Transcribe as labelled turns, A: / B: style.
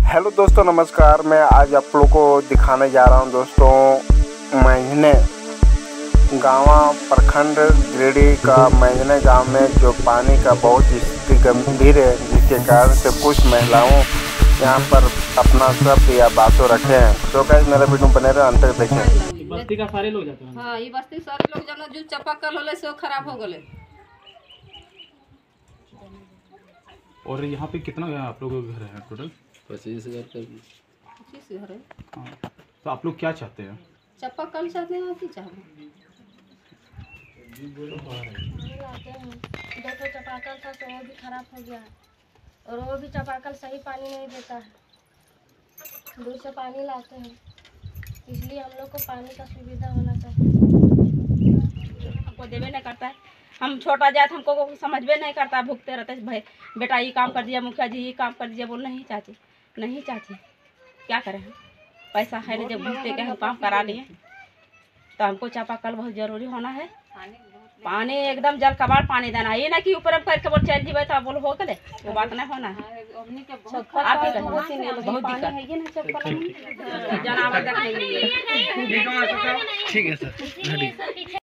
A: Hello दोस्तों, नमस्कार। मैं आज आप लोगों को दिखाने जा रहा हूं दोस्तों मैंजने गाँव प्रखंड गिरिडीह का मैंजने गांव में जो पानी का बहुत स्थिति गंभीर है, जिसके कारण से कुछ महिलाओं यहां पर अपना शब्द या बातों रखे हैं। तो गाइस मेरा वीडियो बने रहे, अंत तक देखें।
B: बस्ती का सारे लोग जाते हैं।
C: हाँ, ये बस्ती सारे लोग जाना जो चापाकल होले से खराब हो गले।
B: और यहाँ पे कितना आप लोगों के घर है टोटल?
D: 25 घर का
C: 25 घर है।
B: हाँ, तो आप लोग क्या चाहते हैं?
C: चापाकल चाहते हैं कि चाहते
E: लाते हैं। देखो चापाकल था तो वो भी खराब हो गया है और वो भी चापाकल सही पानी नहीं देता है। दूर से पानी लाते हैं, इसलिए हम लोग को पानी का सुविधा होना चाहिए।
F: हमको देवे नहीं करता है। हम छोटा जात हमको समझ में नहीं करता, भुगते रहते हैं। भाई बेटा ये काम कर दिया, मुखिया जी ये काम कर दिया। बोल नहीं चाची, नहीं चाची, क्या करें हम? पैसा है नहीं, जब भुगते के हम काम करा लिए। तो हमको चापाकल बहुत जरूरी होना है। पानी एकदम जल कबाड़ पानी देना, ये ना कि ऊपर हम करके बोल चल जीवे तो बोल हो गए, वो बात नहीं होना है। आप ही बहुत दिक्कत जानवर देखने के लिए।
D: ठीक है सर।